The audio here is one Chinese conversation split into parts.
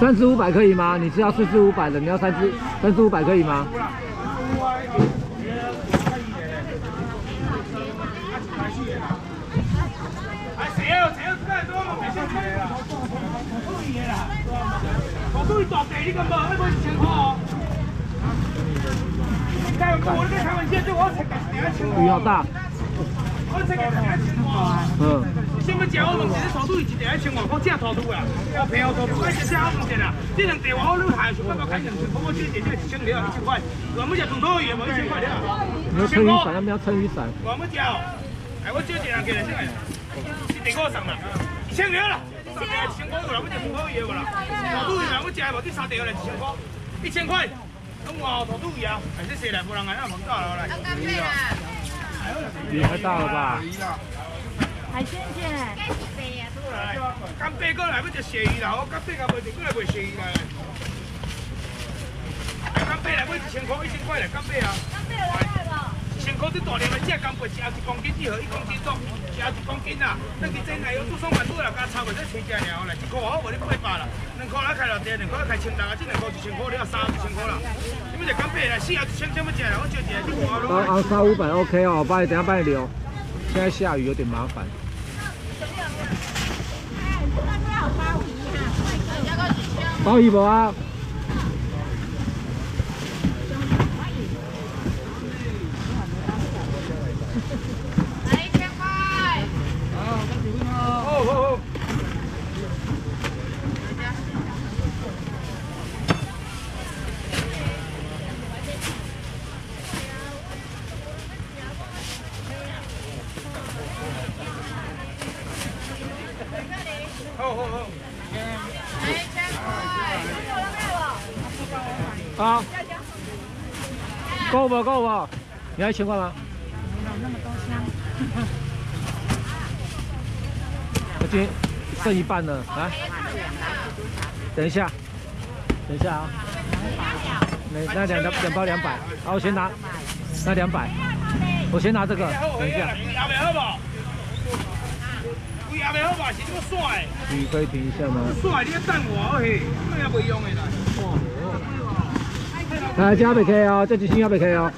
3只500可以吗？你是要4只500的，你要3只500可以吗？鱼好大。嗯。 先要食我问题，你土肚伊一条1000外块，正土肚啦，哦平土肚，爱食啥我问题啦。这两地外我你下想办法开2000块，我这点这1000了1000块，我们食土豆鱼无1000块了。 你要撑雨伞，要不要撑雨伞？ 我们食哦，哎，我少一人过来先来，是第5送啦，1000了啦，1000块有啦，我食土豆鱼无啦，土肚鱼啦，我食无第3条来1000块，1000块，咁我土肚鱼啊，还是谁来？无人来，那碰到了来。 鱼太大了吧？ 海鲜姐， 干贝过来要食鳝鱼啦，我干贝甲袂着过来卖鳝鱼啦。干贝来买1000块，1000块来干贝啊。干贝有来无？1000块这大粒的，这干贝一2公斤一盒，1公斤重，2公斤啦。那你真来有做双板肚啦，加炒或者切只了来，1块好，无你800啦。2块来开6点，2块开1600啊，这2块1000块，你要3000块啦。你们食干贝来，4盒1000，怎么食啦？我就食这个咯。 昂沙500 OK 哦，等下帮你留。现在下雨有点麻烦。 鲍鱼无啊？ 来1000块。 好。好。 好，够不？你要1000块吗？ 没有那么多箱。 我今天剩一半了，来，等一下啊，那两包200，好，我先拿，那200，我先拿这个，等一下。你可以停一下吗？ 帅，你等我嘿，那也袂用的啦。 来，这还没开哦，这几星还没开哦。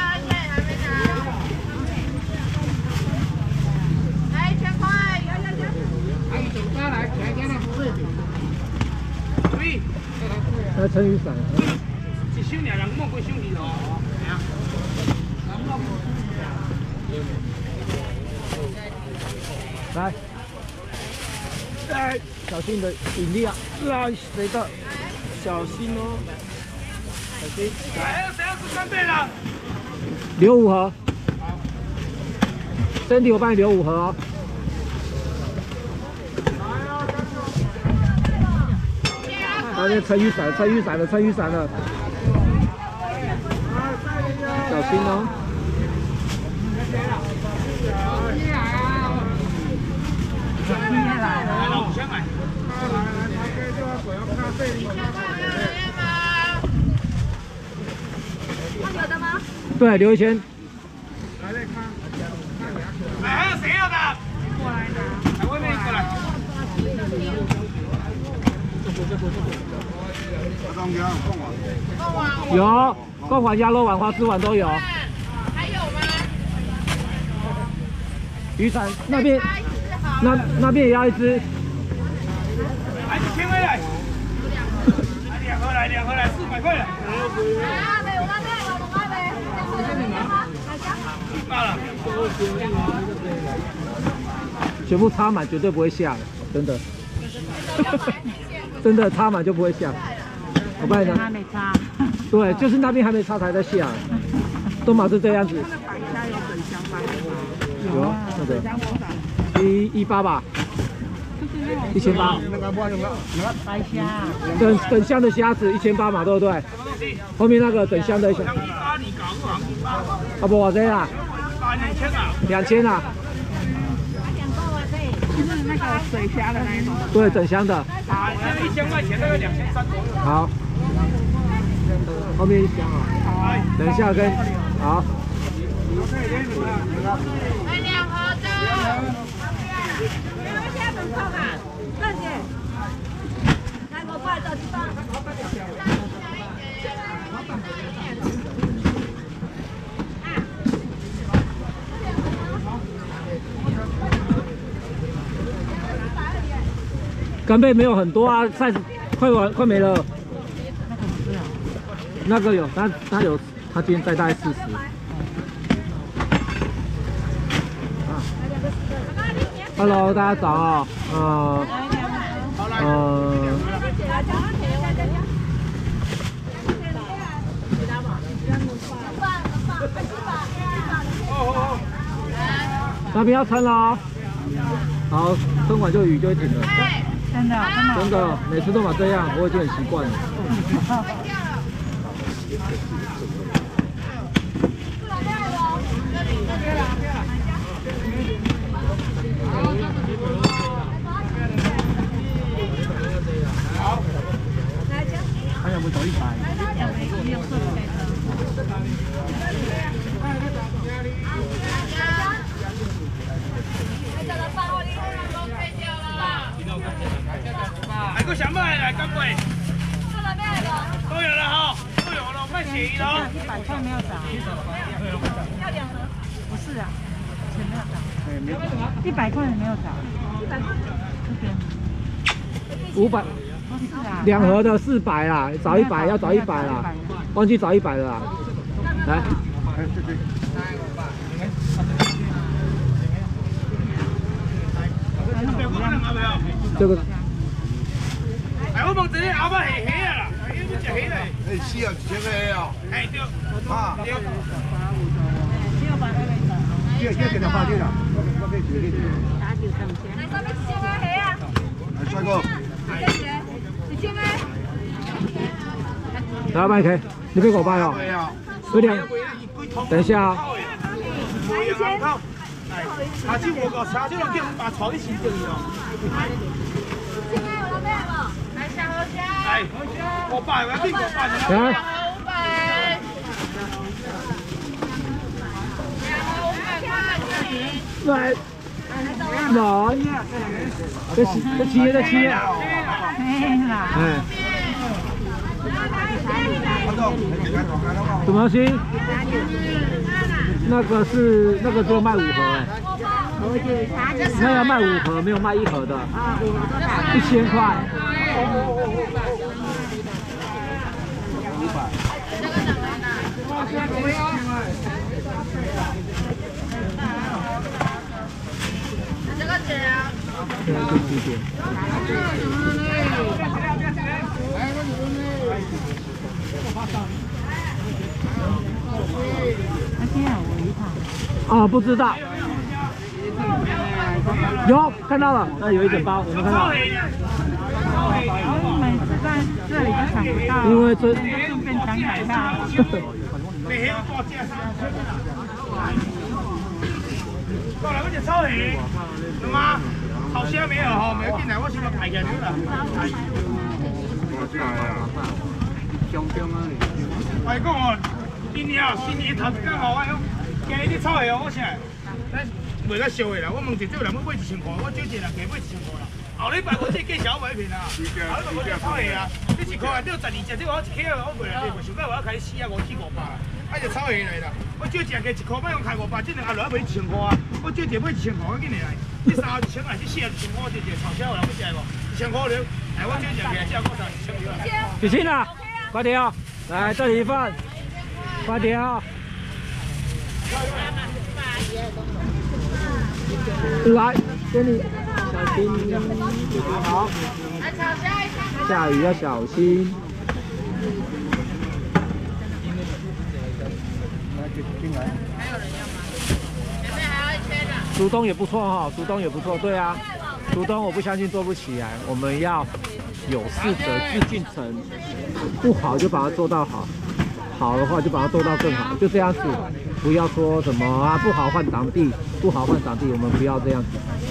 来1000块， 来撑雨伞。 一箱俩人摸几箱鱼咯？ 来。 小心的引力啊！来，谁的？小心哦，小心。 来，谁要吃干贝了？ 留5盒。身体我帮你留5盒哦。那边撑雨伞了。小心哦。 有的吗？ 对，留一圈。 来，还有谁要的？过来拿。来，外面过来。 有贡丸、鸭肉丸、花枝丸都有。 还有吗？ 渔产那边，那边也要1只。 来，1000块来。来2盒来400块了。罢了。 全部插满，绝对不会下的，真的。真的插满就不会下。我帮你拿。还没插。对，就是那边还没插才在下。都嘛是这样子。有啊，那个118吧。 1800，等香的虾子1800嘛，对不对？后面那个等香的，啊不，我这啦，2000啊。 就是那个水虾的那一种。 对，整箱的。 1000块钱，大概2300左右。 好。后面1箱啊。等一下跟好。 来2盒的。你们现在等泡嘛？大姐，来5块找去包。 干贝没有很多啊，size快没了。那个有，他今天带大概40。Hello， 大家早。那边要撑了哦。好，撑完就雨就会停了。真的，每次都嘛这样，我已经很习惯了。还有没有找100？ 还个想买来干贝？都有了哈，都有了，卖便宜了。 100块没有涨。要2盒？不是啊，钱没有涨。100块也没有涨。这边。 500。2盒的400啦，找100要找100啦，忘记找100了啦。来，这个。 哎，我问这个后摆是虾啊啦，你要食虾嘞？ 哎，是啊，1000个哦。 哎对， 啊， 对。 这给他发去了，我可以决定。 来上面1000个虾啊！ 来，帅哥。 1000个。 来麦 K， 你给我拜哦。有2，等一下啊。 下次我个下次人叫把炒你先对哦。 来小河虾。 哎，500，我要变500了。 来。来。来。这切。哎。什么东西？那个只有卖5盒哎，那要卖5盒，没有卖1盒的，1000块。 这个姐啊。 这个几点？哦，不知道。有看到了，那有1整包，有没有看到？ 每次在这里就抢不到， 因为这顺便抢一下。 过来，我只炒虾，懂吗？炒虾没有哈，没有进来，我先把排起来了。我讲哦，今年头一天哦，我今日你炒虾哦，我啥？咱袂甲烧的啦，我问一少人要买1000块，我少一人加买1000块啦。后礼拜我这介绍买一片啊，后礼拜我这炒虾啊，你1块啊，钓12只，这我1克啊，我袂来，袂想到我要开4啊5起500啦，啊就炒虾来啦。我少一人加1块，莫用开500，这两下落买1000块啊，我少一人买1000块，我紧来。这3号1000来，这4号1000块，这炒虾有人要食无？1000块了，哎，我少一人加这个1000块。 许昕啊，快点哦，来这里一份，快点哦。来，给你，小心，好。下雨要小心。竹东也不错哈，竹东也不错，对啊，竹东我不相信做不起来，我们要有适者致敬成，不好就把它做到好，好的话就把它做到更好，就这样子，不要说什么啊不好换当地，不好换当地，我们不要这样子。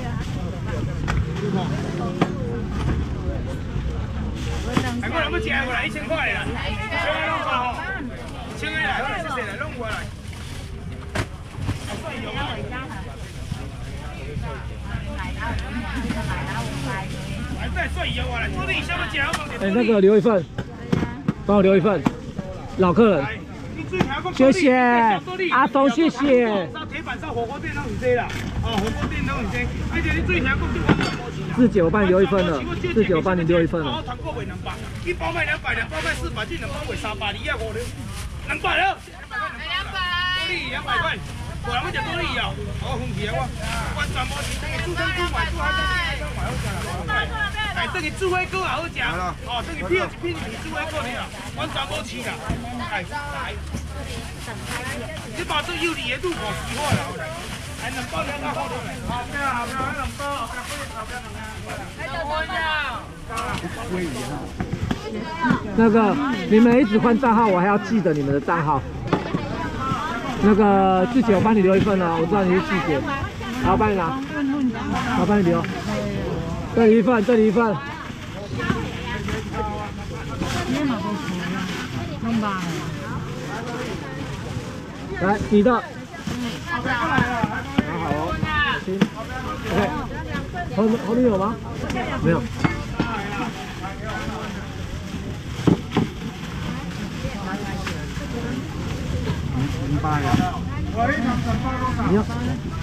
哎，我来要吃，我来1000块啦，1000个弄过吼，1000个来，我谢谢来弄过来。 哎，那个留一份，帮我留一份，老客人。谢谢阿东，谢谢。 烧火锅店拢是这啦，哦，火锅店拢是这。而且你最香讲就完全无钱啦。 志姐，我帮你留一份了。志姐，我帮你留一份了。 我团购卖200，一包卖200，2包卖400，这2包卖300，你啊500，200了。200。多利200块，无人要食多利哦。我分去啊，我完全无钱，等于煮汤煮卖煮好食，卖好食啦。哎，等于煮火锅也好食，哦，等于片一片是煮火锅哩啦，完全无钱啦。哎，来。你把这有利的入口洗好了，还2包2包好了。好漂亮，好漂亮，2包，好漂亮，好漂亮，还有多少？ 那个，你们一直换账号，我还要记得你们的账号。那个志姐，我帮你留一份哦，我知道你是志姐，好，帮你拿，好，帮你留。这里一份，这里一份。来，你的。好哦，行 ，OK。后面有吗？没有。 8呀。 你要。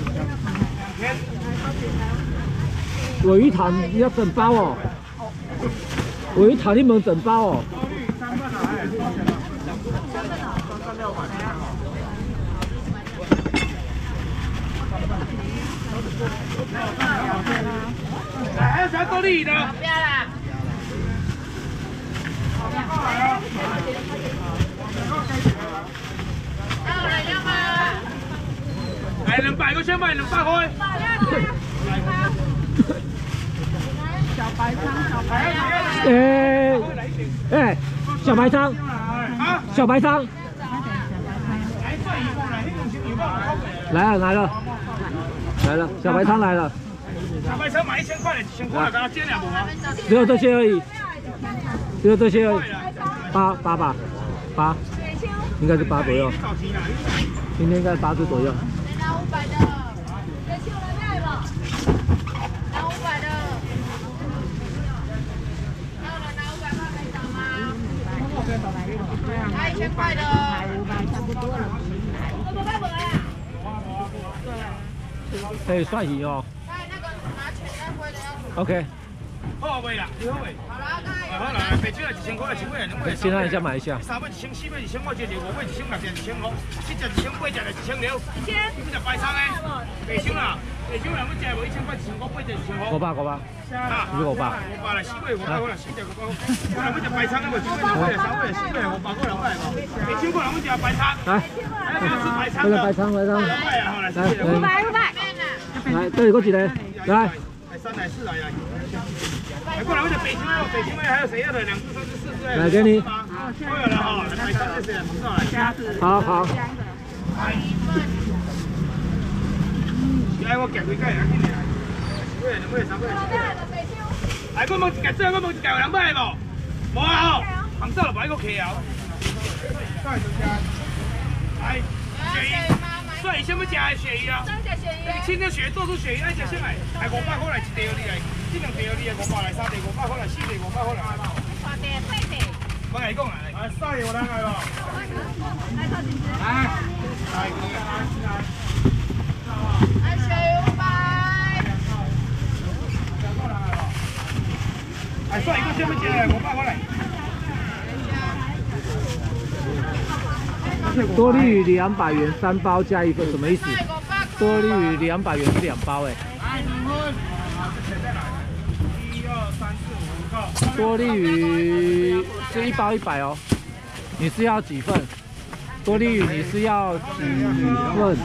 鲔鱼塔你要整包哦。鲔鱼塔你们整包哦。 还有啥多利的？ 不要啦。 来200个先卖200块。 小白汤，小白汤。 小白汤。 啊， 小白汤。来了，小白汤来了。 小白汤买1000块，1000块给他煎2碗。 只有这些而已。8吧，8，应该是8左右。今天应该8只左右。 拿500的，再请人来吧。拿500的。拿500块可以找吗？拿1000块的。差不多了。我500块呀。 哎，算赢哦。 那个拿钱再回来要。 OK。 好未啦？你好未？好了，白酒1000块，1000块2尾。 先让一下买一下。 3尾1000，4尾1000，我这5尾1000，6只1000块，7只1000，8只1000了。1000。你只白餐诶？白酒啦，白酒人要食无1000块1000块，8只1000块。 5百。 啊， 你是500。500 啦，4尾500块啦，4只500块。我人要食白餐，我1尾2尾3尾4尾500块200个。2000块人要食白餐。来，要吃白餐的。 白汤。 200啊，好来，500。 来，这里过几个？来。 来3来4来。来过来，我就北京还有谁要的？2只、3只、4只。 来给你。 都有了哈，来3只、4只，上来。 好。 来，我夹几盖啊？紧来。1尾、2尾、3尾。来，我问一盖，我问一盖有人买无？无啊吼，红烧就买个客啊。来，鳕鱼，所以先要食的鳕鱼啊。清的鳕鱼做出鳕鱼爱食先来，来500块来1条你来，这2条你来500来，3条500块来，4条500块来。我跟你讲啊，来晒有人来无？来。哎，晒一个先要食来500块来。 多利鱼200元3包加1份，什么意思？多利鱼200元是2包哎。多利鱼是1包100哦。你是要几份？多利鱼你是要几份？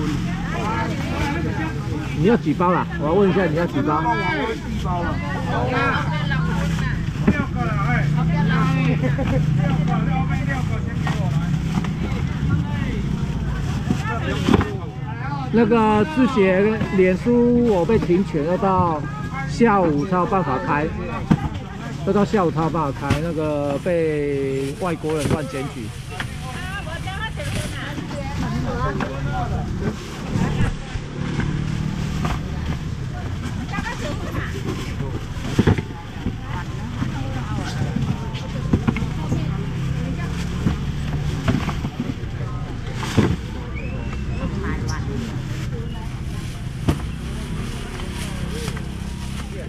你要几包啦？我要问一下你要几包？1包了。6个了哎。6个先给我来。 那个志杰脸书我被停权，要到下午才有办法开，那个被外国人乱检举。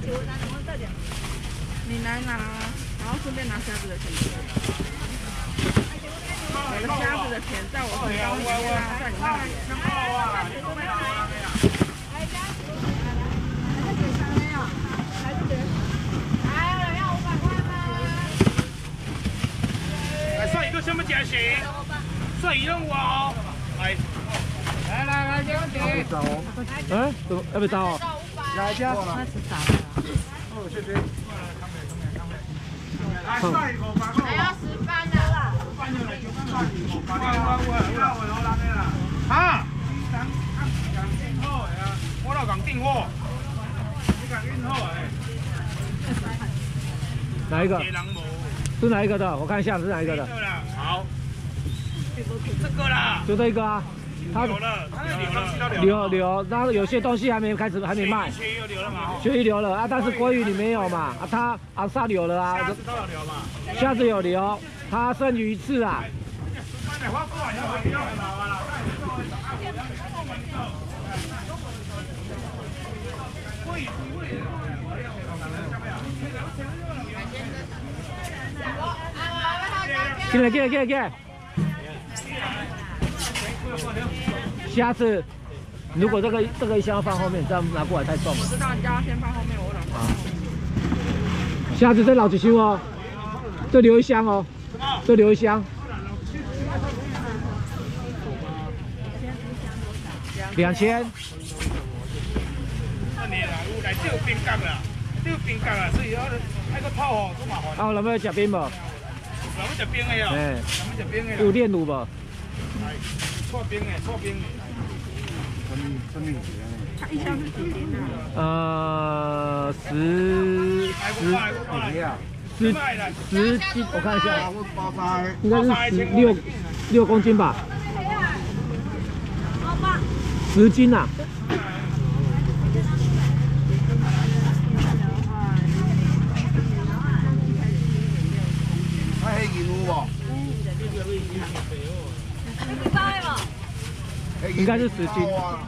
你来拿，然后顺便拿虾子的钱。我的虾子的钱在我荷包里面啊，在你那里。 来算一个什么价钱？算一任务哦。来，这个钱。 哎，怎么要不到哦？ 来家。 那是啥的？ 哦，谢谢。 来算一个吧。 还要10班的啦。 啊！我老讲订货，你讲运货哎。 哪一个？是哪一个的？我看一下是哪一个的。 好，这个啦， 就这一个啊。它留了， 留，然后有些东西还没卖。 鳕鱼留了嘛？ 鳕鱼留了啊，但是鲑鱼你没有嘛？啊，它阿萨留了啊。 虾子都有留嘛？ 虾子有留，它剩鱼翅啊。进来。下次如果这个一箱要放后面，这样拿过来太重了。 我知道，你叫他先放后面，我拿。 下次再捞几箱哦，这留一箱哦，这留一箱。2000。 那你啦，有来钓冰角啦，所以那个泡哦，都麻烦。 啊，有没有吃冰无？ 有要吃冰的哦。 哎， 有吃冰的。 有炼乳无？ 错冰的。 它一箱是几斤啊 ？10斤，我看一下，应该是6公斤吧。10斤啊。 还係現喎。 应该是10斤。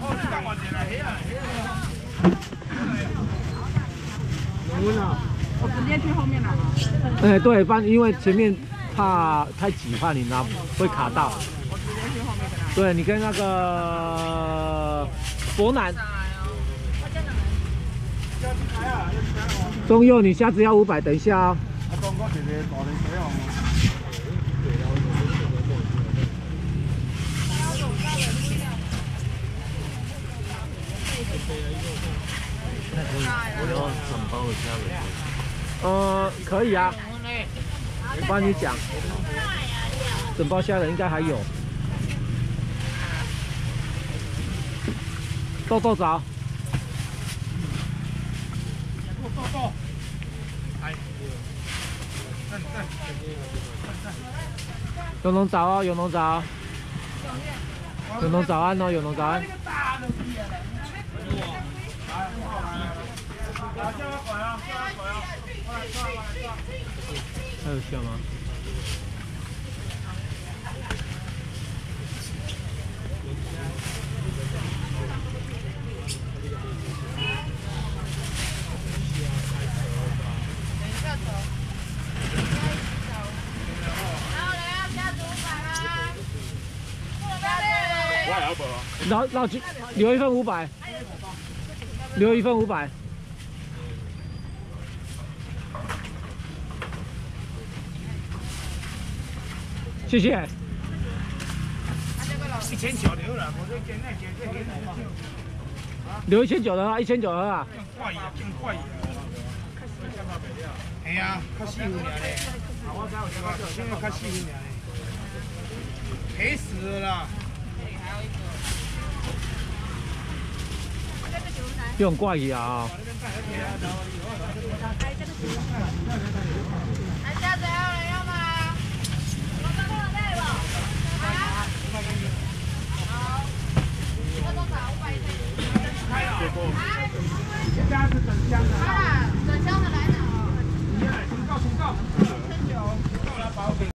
我直接去后面拿吗？ 哎，对，因为前面怕太挤，怕你拿会卡到。 我直接去后面跟他。 对，你跟那个博南。中佑，你虾子要500，等一下哦。 我要整包的虾仁。 可以啊，我帮你讲，整包虾仁应该还有。豆枣。有农枣哦，有农枣。有农早安哦，有农早安。还有虾吗？老留一份500，留一份500。谢谢。 1900留了，我这今天留1900的啊，1900盒啊。 更怪呀！哎呀，较细糊尔嘞，现在较细糊尔嘞，赔死了啦！ 这种怪鱼啊！ 虾子整箱的。 整箱的来拿。 重告。